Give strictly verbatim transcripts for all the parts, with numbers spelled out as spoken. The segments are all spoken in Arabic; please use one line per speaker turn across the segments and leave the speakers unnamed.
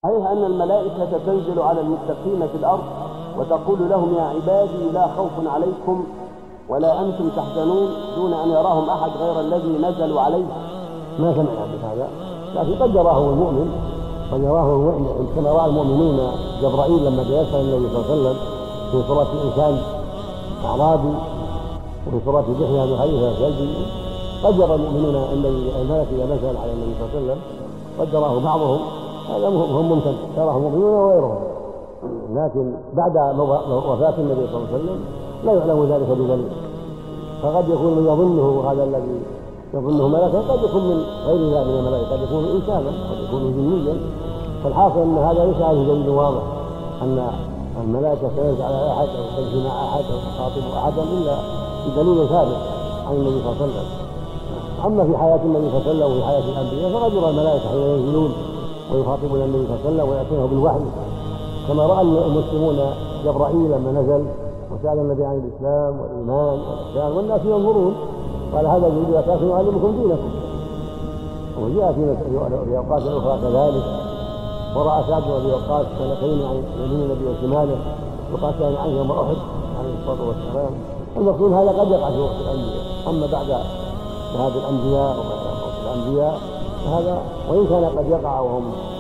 صحيح أن الملائكة تنزل على المتقين في الأرض وتقول لهم: يا عبادي لا خوف عليكم ولا أنتم تحزنون، دون أن يراهم أحد غير الذي نزلوا عليه.
ما سمعنا بهذا، لكن قد يراه المؤمن، قد يراه المؤمن كما رأى المؤمنون جبرائيل لما جاء يسأل النبي صلى الله عليه وسلم في صورة إنسان أعرابي وفي صورة دحية بن حارثة الكلبي. قد يرى المؤمنون الملك إذا نزل على النبي صلى الله عليه وسلم، قد يراه بعضهم، هذا هم ممكن يراه المؤمنون وغيرهم. لكن بعد وفاة النبي صلى الله عليه وسلم لا يعلم ذلك بدليل، فقد يكون من يظنه هذا الذي يظنه ملكا، قد يكون من غير ذلك من الملائكة، قد يكون إنسانا، قد يكون جنيا. فالحاصل أن هذا ليس عليه دليل واضح أن الملائكة تنزل على أحد أو تمشي مع أحد أو تخاطب أحدا إلا بدليل ثابت عن النبي صلى الله عليه وسلم. أما في حياة النبي صلى الله عليه وسلم وفي حياة الأنبياء فقد يرى الملائكة حين ينزلون ويخاطبون النبي صلى الله عليه وسلم ويأتونه بالوحي، كما رأى المسلمون جبرائيل لما نزل وسأل النبي عن الإسلام والإيمان والإحسان والناس ينظرون، قال: هذا جبريل أتاكم يعلمكم دينكم. وجاء في أوقات أخرى كذلك، ورأى سعد بن أبي وقاص ملكين عن يمين النبي وشماله يقاتلان عنه يوم أحد عليه الصلاة والسلام. المقصود هذا قد يقع في وقت الأنبياء، أما بعد شهادة الأنبياء وبعد وقت الأنبياء هذا وإن كان قد يقع وهم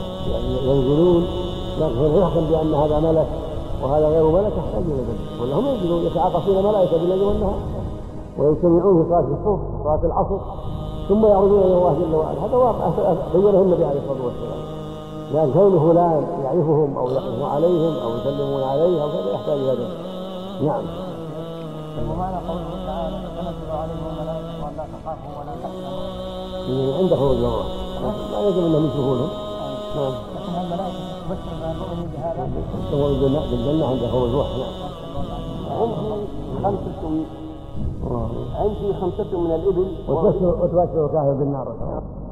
ينزلون، لكن يحكم بأن هذا ملك وهذا غير ملك يحتاج إلى ذلك، ولا هم ينزلون يتعاقصون ملائكة بالليل والنهار ويجتمعون في صلاة الصبح وصلاة العصر ثم يعرضون إلى الله جل وعلا. هذا واقع بينه النبي عليه الصلاة والسلام، لأن كون فلان يعرفهم أو يقف عليهم أو يسلمون عليه أو كذا يحتاج إلى ذلك. نعم.
ومعنى قوله تعالى: تنزل عليهم الملائكة ولا تخافوا ولا تحزنوا.
عند خروج الله لا يجب أنهم يشوفونهم.
نعم. لكن الملائكة تبشر بالمؤمن بهذا.
تبشر بالجنة عند خروج الروح. نعم.
عندي خمسة عندي خمسة من الإبل
وتبشر الكافر بالنار.